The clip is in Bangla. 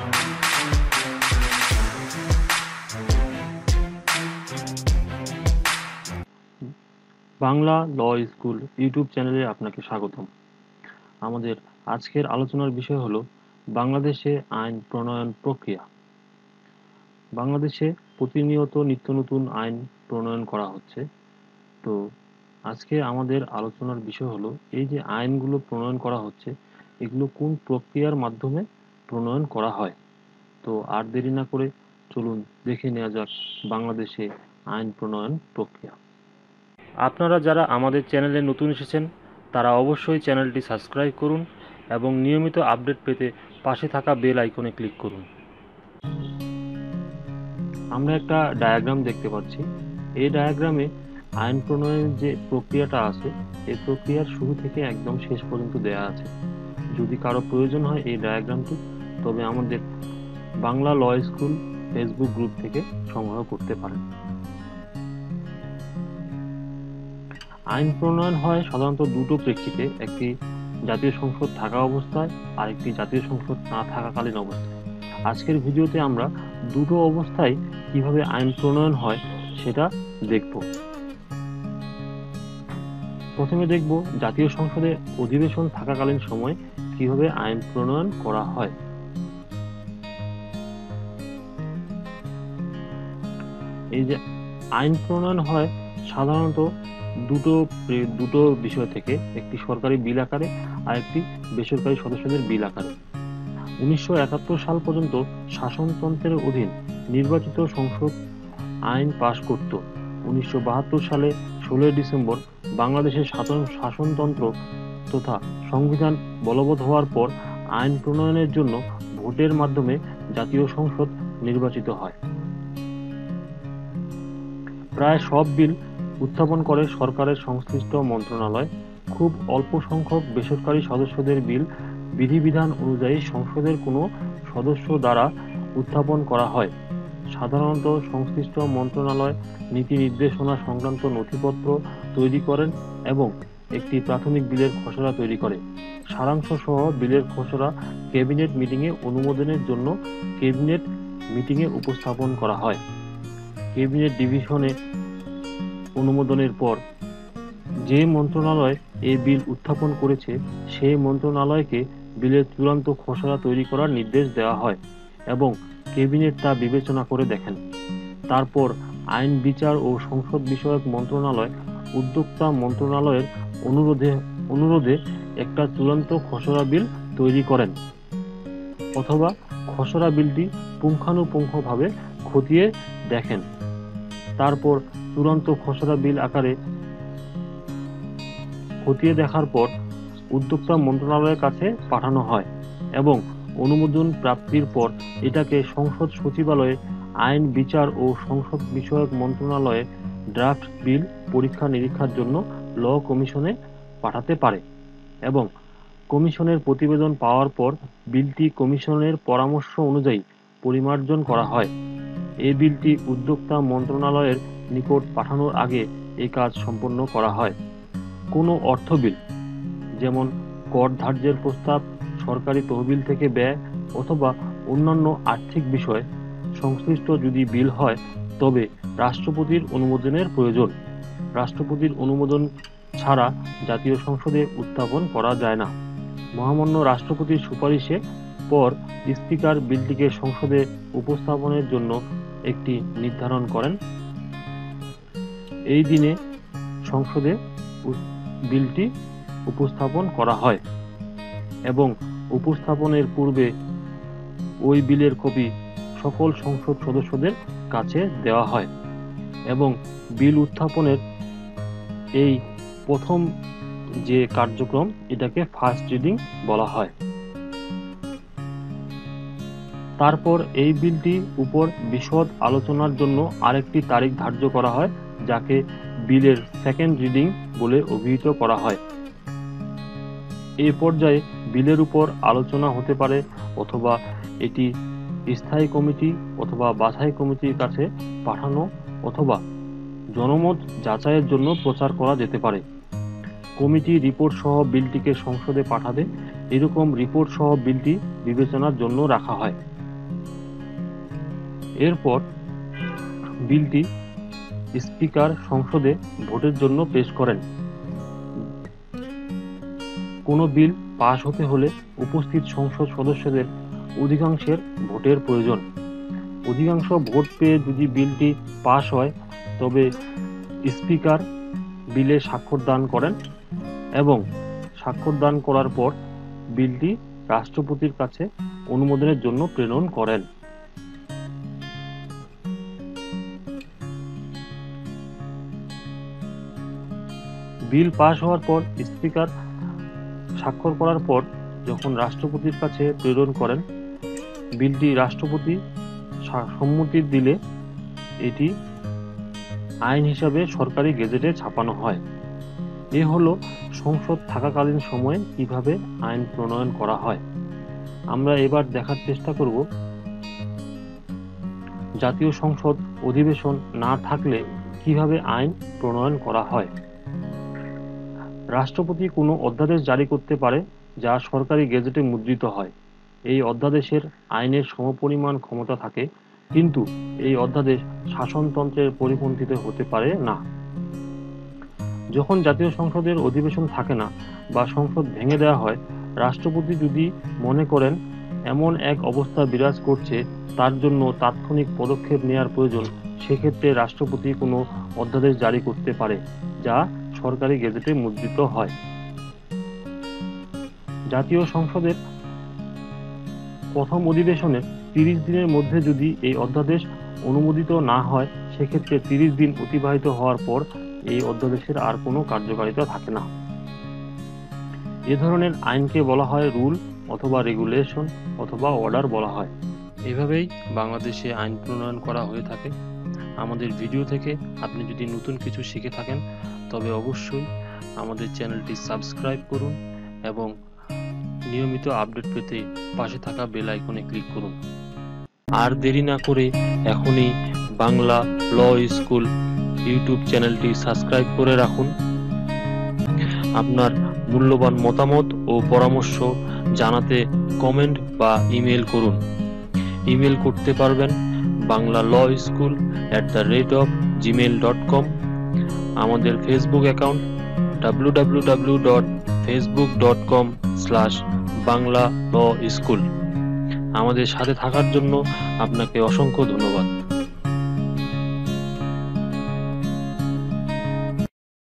বাংলা ল স্কুল ইউটিউব চ্যানেলে আপনাকে স্বাগতম। আমাদের আজকের আলোচনার বিষয় হলো বাংলাদেশে আইন প্রণয়ন প্রক্রিয়া। বাংলাদেশে প্রতিনিয়ত নিত্য নতুন আইন প্রণয়ন করা হচ্ছে। তো আজকে আমাদের আলোচনার বিষয় হলো এই যে আইনগুলো প্রণয়ন করা হচ্ছে এগুলো কোন প্রক্রিয়ার মাধ্যমে প্রণয়ন করা হয়। তো আর দেরি না করে চলুন দেখে নেওয়া যাক বাংলাদেশে আইন প্রণয়ন প্রক্রিয়া। আপনারা যারা আমাদের চ্যানেলে নতুন এসেছেন তারা অবশ্যই চ্যানেলটি সাবস্ক্রাইব করুন এবং নিয়মিত আপডেট পেতে পাশে থাকা বেল আইকনে ক্লিক করুন। আমরা একটা ডায়াগ্রাম দেখতে পাচ্ছি। এই ডায়াগ্রামে আইন প্রণয়নের যে প্রক্রিয়াটা আছে এই প্রক্রিয়ার শুরু থেকে একদম শেষ পর্যন্ত দেয়া আছে। যদি কারো প্রয়োজন হয় এই ডায়াগ্রামটি তবে আমাদের Bangla law school Facebook group থেকে সংগ্রহ করতে পারেন। আইন প্রণয়ন হয় সাধারণত দুটো প্রেক্ষিতে, একটি জাতীয় সংসদ থাকা অবস্থায় আর একটি জাতীয় সংসদ না থাকাকালীন অবস্থায়। আজকের ভিডিওতে আমরা দুটো অবস্থায় কিভাবে আইন প্রণয়ন হয় সেটা দেখব। প্রথমে দেখব জাতীয় সংসদে অধিবেশন থাকাকালীন সময় কিভাবে আইন প্রণয়ন করা হয়। এই যে আইন প্রণয়ন হয় সাধারণত দুটো বিষয় থেকে, একটি সরকারি বিল আকারে আর একটি বেসরকারি সদস্যদের বিল আকারে। 1971 সাল পর্যন্ত শাসনতন্ত্রের অধীন নির্বাচিত সংসদ আইন পাশ করত। 1972 সালে 16 ডিসেম্বর বাংলাদেশের শাসনতন্ত্র তথা সংবিধান বলবৎ হওয়ার পর আইন প্রণয়নের জন্য ভোটের মাধ্যমে জাতীয় সংসদ নির্বাচিত হয়। প্রায় সব বিল উত্থাপন করে সরকারের সংশ্লিষ্ট মন্ত্রণালয়। খুব অল্প সংখ্যক বেসরকারি সদস্যদের বিল বিধিবিধান অনুযায়ী সংসদের কোনো সদস্য দ্বারা উত্থাপন করা হয়। সাধারণত সংশ্লিষ্ট মন্ত্রণালয় নীতি নির্দেশনা সংক্রান্ত নথিপত্র তৈরি করেন এবং একটি প্রাথমিক বিলের খসড়া তৈরি করে। সারাংশ সহ বিলের খসড়া ক্যাবিনেট মিটিংয়ে অনুমোদনের জন্য ক্যাবিনেট মিটিংয়ে উপস্থাপন করা হয়। ক্যাবিনেট ডিভিশনে অনুমোদনের পর যে মন্ত্রণালয় এই বিল উত্থাপন করেছে সেই মন্ত্রণালয়কে বিলের চূড়ান্ত খসড়া তৈরি করার নির্দেশ দেওয়া হয় এবং ক্যাবিনেট তা বিবেচনা করে দেখেন। তারপর আইন বিচার ও সংসদ বিষয়ক মন্ত্রণালয় উদ্যোক্তা মন্ত্রণালয়ের অনুরোধে একটা চূড়ান্ত খসড়া বিল তৈরি করেন অথবা খসড়া বিলটি পুঙ্খানুপুঙ্খভাবে খতিয়ে দেখেন। তারপর চূড়ান্ত খসড়া বিল আকারে খতিয়ে দেখার পর উদ্যোক্তা মন্ত্রণালয়ের কাছে পাঠানো হয় এবং অনুমোদন প্রাপ্তির পর এটাকে সংসদ সচিবালয়ে আইন বিচার ও সংসদ বিষয়ক মন্ত্রণালয়ে ড্রাফট বিল পরীক্ষা নিরীক্ষার জন্য ল কমিশনে পাঠাতে পারে এবং কমিশনের প্রতিবেদন পাওয়ার পর বিলটি কমিশনের পরামর্শ অনুযায়ী পরিমার্জন করা হয়। এই বিলটি উদ্যোক্তা মন্ত্রণালয়ের নিকট পাঠানোর আগে এই কাজ সম্পন্ন করা হয়। কোনো অর্থ বিল, যেমন কর ধার্যের প্রস্তাব, সরকারি তহবিল থেকে ব্যয় অথবা অন্যান্য আর্থিক বিষয় সংশ্লিষ্ট যদি বিল হয় তবে রাষ্ট্রপতির অনুমোদনের প্রয়োজন। রাষ্ট্রপতির অনুমোদন ছাড়া জাতীয় সংসদে উত্থাপন করা যায় না। মহামান্য রাষ্ট্রপতির সুপারিশে পর স্পিকার বিলটিকে সংসদে উপস্থাপনের জন্য একটি নির্ধারণ করেন। এই দিনে সংসদে বিলটি উপস্থাপন করা হয় এবং উপস্থাপনের পূর্বে ওই বিলের কপি সকল সংসদ সদস্যদের কাছে দেওয়া হয় এবং বিল উত্থাপনের এই প্রথম যে কার্যক্রম এটাকে ফার্স্ট রিডিং বলা হয়। তারপর এই বিলটি উপর বিশদ আলোচনার জন্য আরেকটি তারিখ ধার্য করা হয় যাকে বিলের সেকেন্ড রিডিং বলে অভিহিত করা হয়। এই পর্যায়ে বিলের উপর আলোচনা হতে পারে অথবা এটি স্থায়ী কমিটি অথবা বাছাই কমিটির কাছে পাঠানো অথবা জনমত যাচাইয়ের জন্য প্রচার করা যেতে পারে। কমিটি রিপোর্ট সহ বিলটিকে সংসদে পাঠাবে। এরকম রিপোর্ট সহ বিলটি বিবেচনার জন্য রাখা হয়। এরপর বিলটি স্পিকার সংসদে ভোটের জন্য পেশ করেন। কোনো বিল পাশ হতে হলে উপস্থিত সংসদ সদস্যদের অধিকাংশের ভোটের প্রয়োজন। অধিকাংশ ভোট পেয়ে যদি বিলটি পাশ হয় তবে স্পিকার বিলে স্বাক্ষর দান করেন এবং স্বাক্ষর দান করার পর বিলটি রাষ্ট্রপতির কাছে অনুমোদনের জন্য প্রেরণ করেন। বিল পাশ হওয়ার পর স্পিকার স্বাক্ষর করার পর যখন রাষ্ট্রপতির কাছে প্রেরণ করেন, বিলটি রাষ্ট্রপতি সম্মতি দিলে এটি আইন হিসাবে সরকারি গেজেটে ছাপানো হয়। এ হলো সংসদ থাকাকালীন সময়ে কিভাবে আইন প্রণয়ন করা হয়। আমরা এবার দেখার চেষ্টা করব জাতীয় সংসদ অধিবেশন না থাকলে কিভাবে আইন প্রণয়ন করা হয়। রাষ্ট্রপতি কোনো অধ্যাদেশ জারি করতে পারে যা সরকারি গেজেটে মুদ্রিত হয়। এই অধ্যাদেশের আইনের সমপরিমাণ ক্ষমতা থাকে, কিন্তু এই অধ্যাদেশ শাসনতন্ত্রের পরিপন্থীতে হতে পারে না। যখন জাতীয় সংসদের অধিবেশন থাকে না বা সংসদ ভেঙে দেওয়া হয়, রাষ্ট্রপতি যদি মনে করেন এমন এক অবস্থা বিরাজ করছে তার জন্য তাৎক্ষণিক পদক্ষেপ নেওয়ার প্রয়োজন, সেক্ষেত্রে রাষ্ট্রপতি কোনো অধ্যাদেশ জারি করতে পারে যা সরকারি গেজেটে মুদ্রিত হয়। জাতীয় সংসদের প্রথম অধিবেশনের 30 দিনের মধ্যে যদি এই অধ্যাদেশ অনুমোদিত না হয়, সেক্ষেত্রে 30 দিন অতিবাহিত হওয়ার পর এই অধ্যাদেশের আর কোনো কার্যকারিতা থাকে না। এ ধরনের আইনকে বলা হয় রুল অথবা রেগুলেশন অথবা অর্ডার বলা হয়। এভাবেই বাংলাদেশে আইন প্রণয়ন করা হয়ে থাকে। আমাদের ভিডিও থেকে আপনি যদি নতুন কিছু শিখে থাকেন তবে অবশ্যই আমাদের চ্যানেলটি সাবস্ক্রাইব করুন এবং নিয়মিত আপডেট পেতে পাশে থাকা বেল আইকনে ক্লিক করুন। আর দেরি না করে এখনই বাংলা ল স্কুল ইউটিউব চ্যানেলটি সাবস্ক্রাইব করে রাখুন। আপনার মূল্যবান মতামত ও পরামর্শ জানাতে কমেন্ট বা ইমেল করুন। ইমেল করতে পারবেন banglalaw.school@gmail.com। আমাদের ফেসবুক অ্যাকাউন্ট www.facebook.com/banglalaw school। আমাদের সাথে থাকার জন্য আপনাকে অসংখ্য ধন্যবাদ।